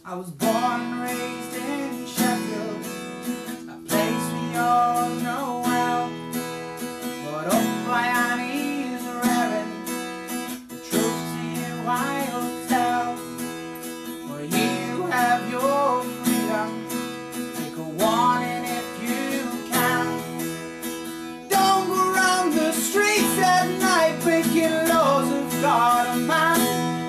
I was born and raised in Sheffield, a place we all know well. But up by Annie's Rerin, the truth to you I'll tell. Where you have your freedom, take a warning if you can. Don't go round the streets at night breaking laws of God and man.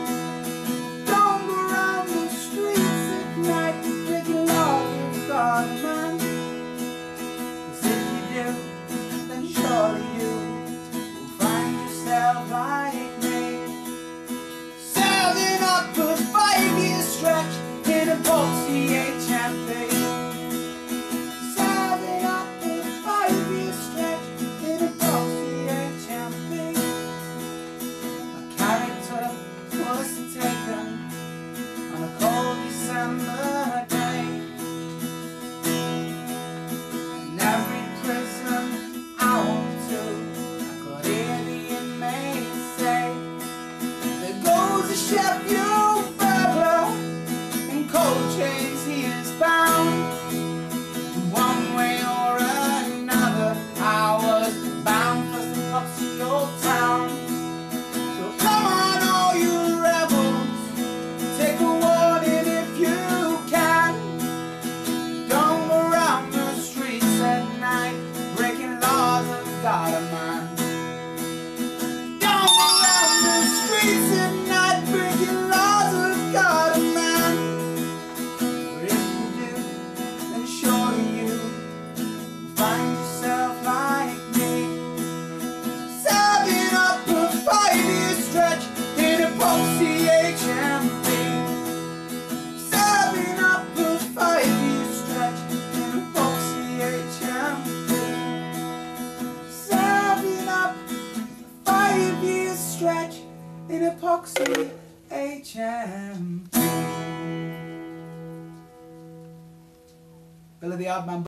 Man. 'Cause if you do, then surely you will find yourself like me, serving up a 5-year stretch in a boxy HMP. Serving up a 5-year stretch in a boxy HMP. My character was taken on a cold December day. Sheffield burglar, in cold chains he is bound. One way or another, I was bound for some poxy old town. So come on all you rebels, take a warning if you can. Don't go around the streets at night breaking laws of God and man. Don't go around the streets at night breaking laws of God and man. But if you do, then surely you will find yourself like me, serving up a 5-year stretch in a boxy HMP. Serving up a 5-year stretch in a boxy HMP. Serving up a 5-year stretch in epoxy HMP. Billy the Odd Man.